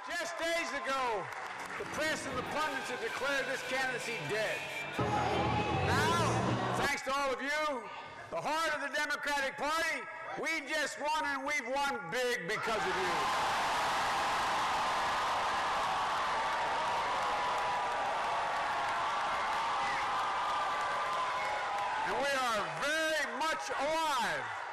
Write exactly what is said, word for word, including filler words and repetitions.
Just days ago, the press and the pundits had declared this candidacy dead. Now, thanks to all of you, the heart of the Democratic Party, we just won, and we've won big because of you. And we are very much alive.